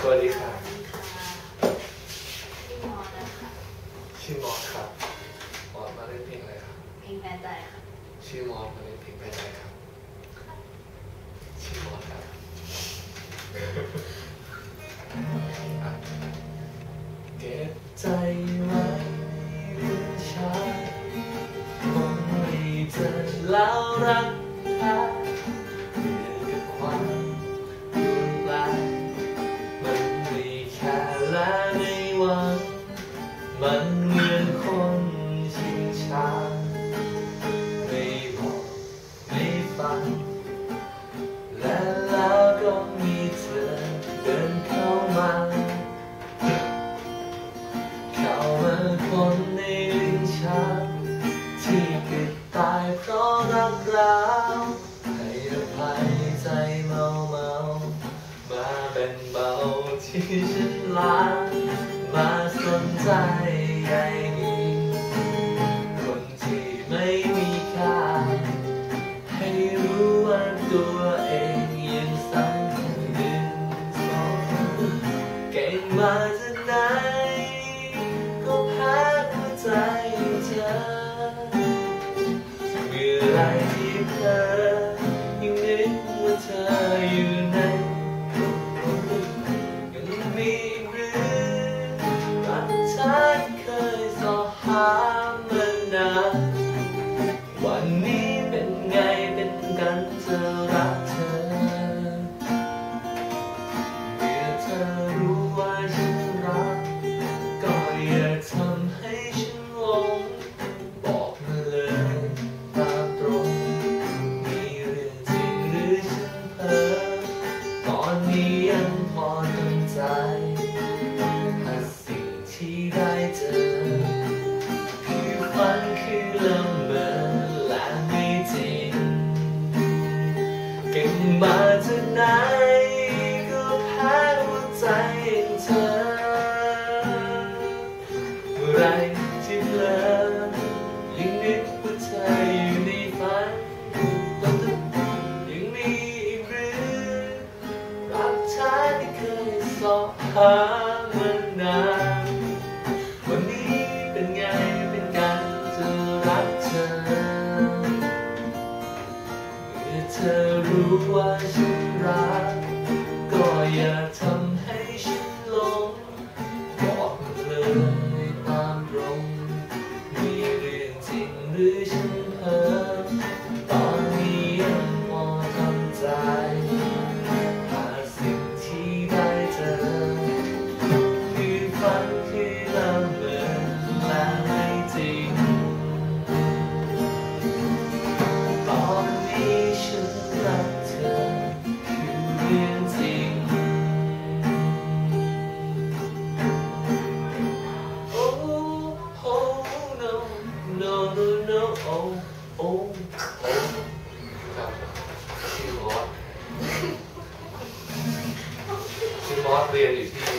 สวัสดีค่ะชื่อมอสนะคะชื่อมอสครับมอสมาเล่นเพลงอะไรครับเพลงแฟนใจค่ะชื่อมอสมาเล่นเพลงแฟนใจครับชื่อมอสครับเก็บใจไว้เรื่องช้าคงไม่เจอแล้วรักเธอเดือดกับความรุนแรงมันไม่แค่และไม่หวังมันเหมือนคนชิงช้าไม่บอกไม่ฟังและแล้วก็มีเธอเดินเข้ามาคนในลิ้นชักที่เกิดตายเพราะรักร้าวให้อภัยใจเมามาเป็นเบาที่ฉันลามาสนใจใยดีคนที่ไม่มีค่าให้รู้ว่าตัวเองยังสำคัญหนึ่งสองเก่งมาจากไหนก็แพ้หัวใจเธอเมื่อไรที่เธอยังนึกว่าเธออยู่ในยังมีหรือรักเธอเคยสอหามานานวันนี้เป็นไงเป็นกันเธอรักเธอเมื่อเธอรู้ว่าฉันรักก็อย่าทำให้ฉันหลงบอกมาเลยตามตรงมีเรื่องจริงหรือฉันเพ้อตอนนี้ยังพอทำใจหากสิ่งที่ได้เจอคือฝันคือละเมอและไม่จริงเก่งมาจากไหนก็แพ้หัวใจเธอเมื่อไรที่เผลอยังนึกว่าเธออยู่ในฝันยังมีอีกหรือรักเธอที่เคยสอบหามานานวันนี้เป็นไงเป็นกันจะรักเธอเมื่อเธอรู้ว่าฉันรักก็อย่าทำให้ฉันหลงบอกเลยตามตรงมีเรื่องจริงหรือฉันเพ้อตอนนี้ยังพอทำใจหาสิ่งที่ได้เจอคือฝันคือละเมอและไม่จริงตอนนี้ฉันรักเธอคือเรื่องจริงNo, oh ครับชื่อมอสเรียนอยู่ที่